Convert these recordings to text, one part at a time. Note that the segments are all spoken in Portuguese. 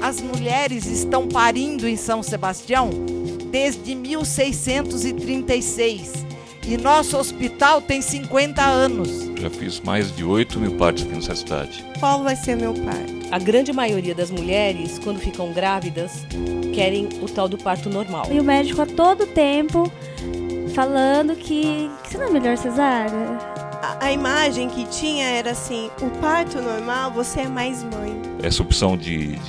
as mulheres estão parindo em São Sebastião desde 1636 e nosso hospital tem 50 anos. Já fiz mais de 8.000 partos aqui nessa cidade. Qual vai ser meu parto? A grande maioria das mulheres, quando ficam grávidas, querem o tal do parto normal. E o médico a todo tempo falando que não é melhor cesárea. A imagem que tinha era assim, o parto normal, você é mais mãe. Essa opção de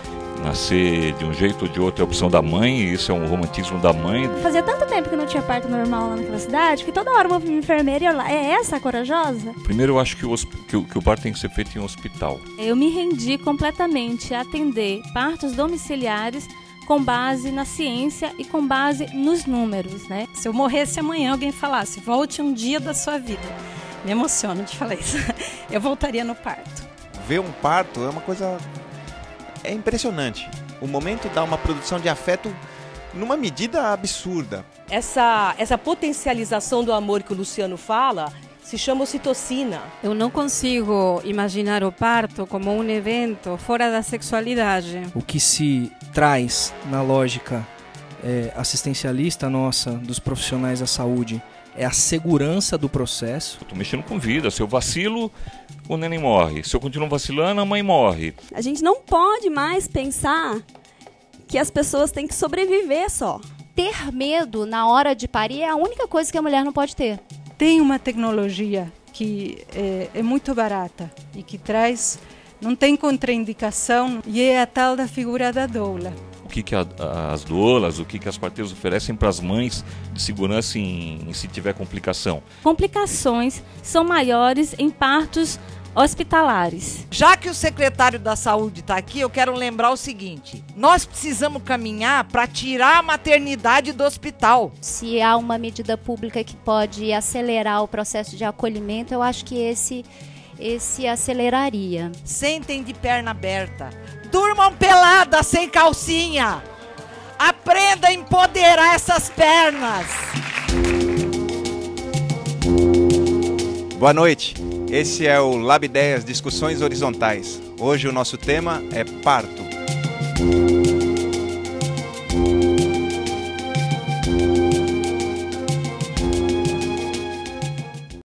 nascer de um jeito ou de outro é a opção da mãe, e isso é um romantismo da mãe. Fazia tanto tempo que não tinha parto normal lá naquela cidade, que toda hora uma enfermeira ia lá, é essa a corajosa? Primeiro eu acho que o parto tem que ser feito em um hospital. Eu me rendi completamente a atender partos domiciliares com base na ciência e com base nos números, né? Se eu morresse amanhã, alguém falasse, volte um dia da sua vida. Me emociono de falar isso. Eu voltaria no parto. Ver um parto é uma coisa... É impressionante. O momento dá uma produção de afeto numa medida absurda. Essa potencialização do amor que o Luciano fala se chama ocitocina. Eu não consigo imaginar o parto como um evento fora da sexualidade. O que se traz na lógica assistencialista nossa, dos profissionais da saúde, é a segurança do processo. Eu tô mexendo com vida. Se eu vacilo, o neném morre. Se eu continuo vacilando, a mãe morre. A gente não pode mais pensar que as pessoas têm que sobreviver só. Ter medo na hora de parir é a única coisa que a mulher não pode ter. Tem uma tecnologia que é muito barata e que não tem contraindicação, e é a tal da figura da doula. O que as doulas, o que as parteiras oferecem para as mães de segurança em se tiver complicação? Complicações são maiores em partos hospitalares. Já que o secretário da Saúde está aqui, eu quero lembrar o seguinte: nós precisamos caminhar para tirar a maternidade do hospital. Se há uma medida pública que pode acelerar o processo de acolhimento, eu acho que esse aceleraria. Sentem de perna aberta. Durmam peladas sem calcinha. Aprenda a empoderar essas pernas. Boa noite. Esse é o Lab Ideias Discussões Horizontais. Hoje o nosso tema é parto.